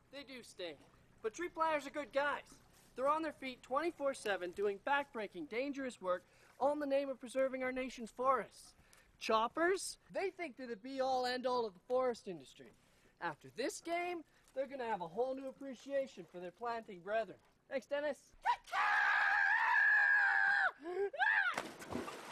They do stink. But tree pliers are good guys. They're on their feet 24/7 doing backbreaking, dangerous work, all in the name of preserving our nation's forests. Choppers, they think they're the be-all, end-all of the forest industry. After this game, they're going to have a whole new appreciation for their planting brethren. Thanks, Dennis.